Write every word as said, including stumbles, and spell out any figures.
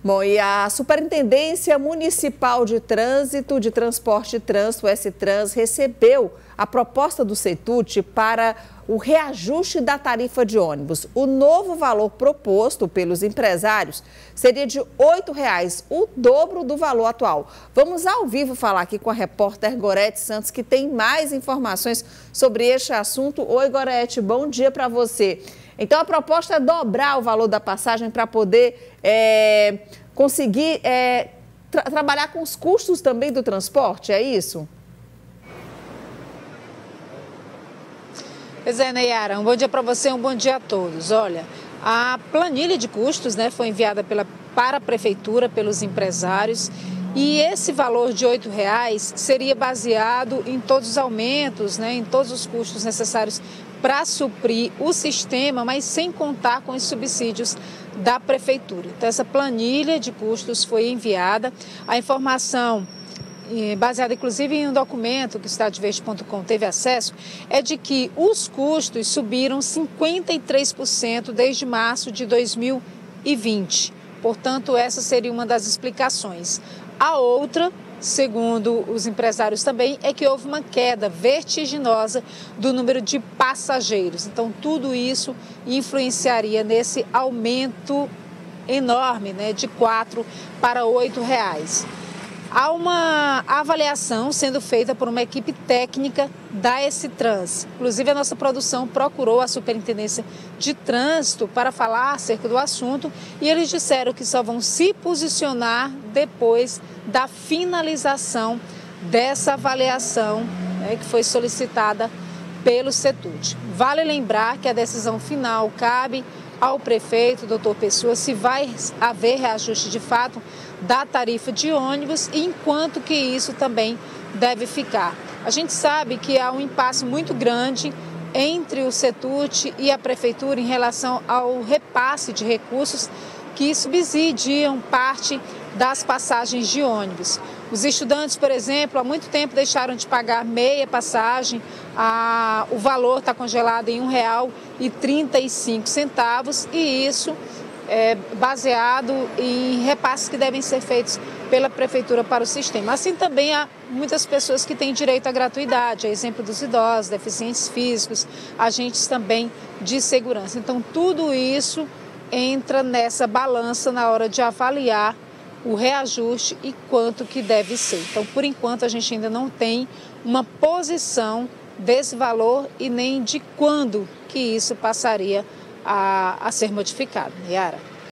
Bom, e a Superintendência Municipal de Trânsito, de Transporte e Trânsito, S-Trans, recebeu a proposta do CETUT para o reajuste da tarifa de ônibus. O novo valor proposto pelos empresários seria de oito reais, o dobro do valor atual. Vamos ao vivo falar aqui com a repórter Gorete Santos, que tem mais informações sobre este assunto. Oi, Gorete, bom dia para você. Então, a proposta é dobrar o valor da passagem para poder é, conseguir é, tra trabalhar com os custos também do transporte, é isso? Pois é, Nayara, um bom dia para você, um bom dia a todos. Olha, a planilha de custos, né, foi enviada pela, para a Prefeitura, pelos empresários, e esse valor de oito reais seria baseado em todos os aumentos, né, em todos os custos necessários para suprir o sistema, mas sem contar com os subsídios da Prefeitura. Então, essa planilha de custos foi enviada. A informação, baseada inclusive em um documento que o estado de verde ponto com teve acesso, é de que os custos subiram cinquenta e três por cento desde março de dois mil e vinte. Portanto, essa seria uma das explicações. A outra, segundo os empresários também, é que houve uma queda vertiginosa do número de passageiros. Então, tudo isso influenciaria nesse aumento enorme, né, de quatro para oito reais. Há uma avaliação sendo feita por uma equipe técnica da S-Trans. Inclusive, a nossa produção procurou a Superintendência de Trânsito para falar acerca do assunto e eles disseram que só vão se posicionar depois da finalização dessa avaliação, né, que foi solicitada pelo CETUT. Vale lembrar que a decisão final cabe ao prefeito, doutor Pessoa, se vai haver reajuste de fato da tarifa de ônibus e enquanto que isso também deve ficar. A gente sabe que há um impasse muito grande entre o CETUT e a Prefeitura em relação ao repasse de recursos que subsidiam parte das passagens de ônibus. Os estudantes, por exemplo, há muito tempo deixaram de pagar meia passagem, a, o valor está congelado em um real e trinta e cinco centavos e isso é baseado em repasses que devem ser feitos pela Prefeitura para o sistema. Assim também há muitas pessoas que têm direito à gratuidade, a exemplo dos idosos, deficientes físicos, agentes também de segurança. Então, tudo isso entra nessa balança na hora de avaliar o reajuste e quanto que deve ser. Então, por enquanto, a gente ainda não tem uma posição desse valor e nem de quando que isso passaria a, a ser modificado. Yara.